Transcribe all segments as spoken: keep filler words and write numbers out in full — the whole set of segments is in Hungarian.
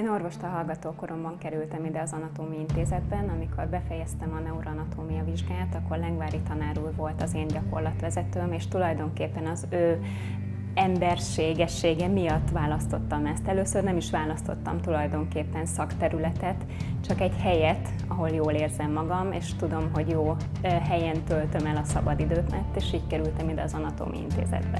Én orvosta hallgatókoromban kerültem ide az Anatómiai Intézetben, amikor befejeztem a neuroanatómia vizsgát, akkor Lengvári tanár úr volt az én gyakorlatvezetőm, és tulajdonképpen az ő emberségessége miatt választottam ezt. Először nem is választottam tulajdonképpen szakterületet, csak egy helyet, ahol jól érzem magam, és tudom, hogy jó helyen töltöm el a szabadidőmet, és így kerültem ide az Anatómiai Intézetbe.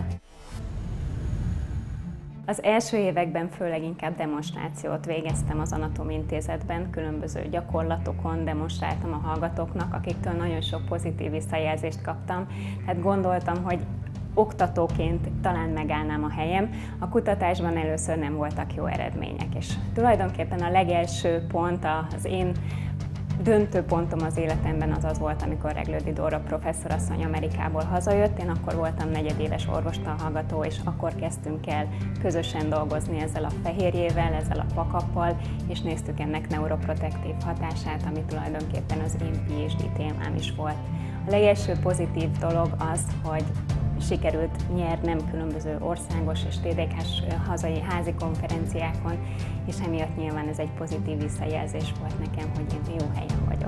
Az első években főleg inkább demonstrációt végeztem az Anatómiai Intézetben, különböző gyakorlatokon demonstráltam a hallgatóknak, akiktől nagyon sok pozitív visszajelzést kaptam, tehát gondoltam, hogy oktatóként talán megállnám a helyem. A kutatásban először nem voltak jó eredmények, és tulajdonképpen a legelső pont, az én döntő pontom az életemben az az volt, amikor Reglődi Dóra professzorasszony Amerikából hazajött. Én akkor voltam negyedéves orvostanhallgató, és akkor kezdtünk el közösen dolgozni ezzel a fehérjével, ezzel a pakappal, és néztük ennek neuroprotektív hatását, ami tulajdonképpen az én PhD témám is volt. A legelső pozitív dolog az, hogy sikerült nyernem különböző országos és té dé ká-s hazai házi konferenciákon, és emiatt nyilván ez egy pozitív visszajelzés volt nekem, hogy én jó helyen vagyok.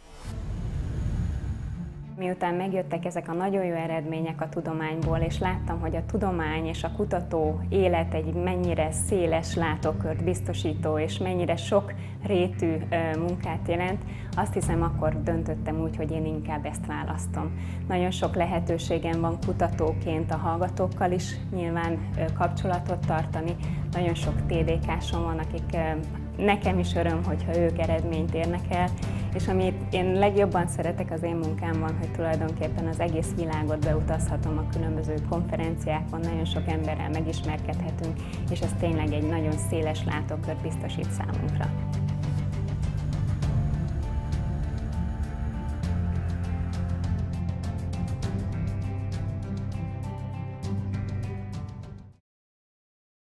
Miután megjöttek ezek a nagyon jó eredmények a tudományból, és láttam, hogy a tudomány és a kutató élet egy mennyire széles látókört biztosító, és mennyire sok rétű munkát jelent, azt hiszem, akkor döntöttem úgy, hogy én inkább ezt választom. Nagyon sok lehetőségem van kutatóként a hallgatókkal is nyilván kapcsolatot tartani, nagyon sok té dé ká-som van, akik nekem is öröm, hogyha ők eredményt érnek el, és amit én legjobban szeretek az én munkámban, hogy tulajdonképpen az egész világot beutazhatom a különböző konferenciákon, nagyon sok emberrel megismerkedhetünk, és ez tényleg egy nagyon széles látókört biztosít számunkra.